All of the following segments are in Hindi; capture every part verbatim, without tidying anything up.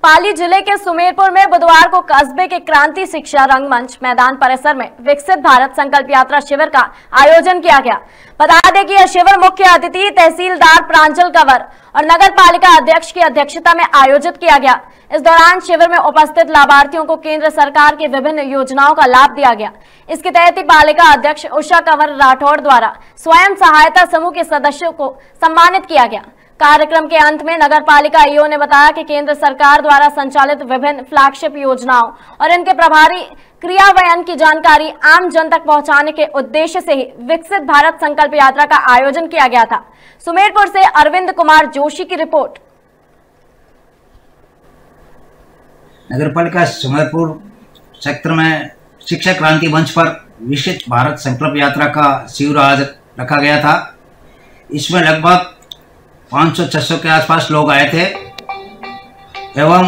पाली जिले के सुमेरपुर में बुधवार को कस्बे के क्रांति शिक्षा रंगमंच मैदान परिसर में विकसित भारत संकल्प यात्रा शिविर का आयोजन किया गया। बता दें कि यह शिविर मुख्य अतिथि तहसीलदार प्रांजल कंवर और नगर पालिका अध्यक्ष की अध्यक्षता में आयोजित किया गया। इस दौरान शिविर में उपस्थित लाभार्थियों को केंद्र सरकार की विभिन्न योजनाओं का लाभ दिया गया। इसके तहत ही पालिका अध्यक्ष उषा कंवर राठौड़ द्वारा स्वयं सहायता समूह के सदस्यों को सम्मानित किया गया। कार्यक्रम के अंत में नगर पालिका ईओ ने बताया कि केंद्र सरकार द्वारा संचालित विभिन्न फ्लैगशिप योजनाओं और इनके प्रभावी क्रियान्वयन की जानकारी आम जन तक पहुंचाने के उद्देश्य से ही विकसित भारत संकल्प यात्रा का आयोजन किया गया था। सुमेरपुर से अरविंद कुमार जोशी की रिपोर्ट। नगर पालिका सुमेरपुर क्षेत्र में शिक्षा क्रांति मंच पर विकसित भारत संकल्प यात्रा का शिविर आज रखा गया था। इसमें लगभग पाँच सौ छह सौ के आसपास लोग आए थे एवं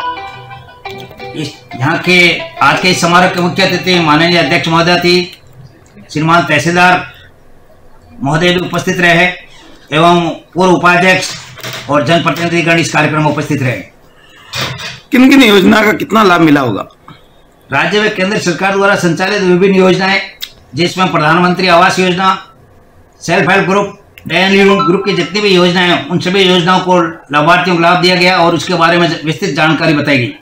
इस यहाँ के आज के इस समारोह के मुख्य अतिथि माननीय अध्यक्ष महोदय थी, श्रीमान तहसीलदार महोदय भी उपस्थित रहे एवं पूर्व उपाध्यक्ष और जनप्रतिनिधिगण इस कार्यक्रम में उपस्थित रहे। किन किन योजना का कितना लाभ मिला होगा? राज्य में केंद्र सरकार द्वारा संचालित विभिन्न योजनाएं, जिसमें प्रधानमंत्री Awas Yojana, self help group, Dan group की जितनी भी योजनाएं हैं उन सभी योजनाओं को लाभार्थियों को लाभ दिया गया और उसके बारे में विस्तृत जानकारी बताई गई।